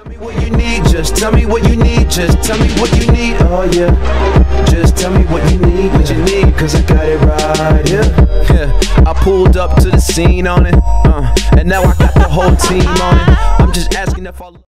Tell me what you need, just tell me what you need, just tell me what you need, oh yeah. Just tell me what you need, cause I got it right here. Yeah, I pulled up to the scene on it, and now I got the whole team on it. I'm just asking if I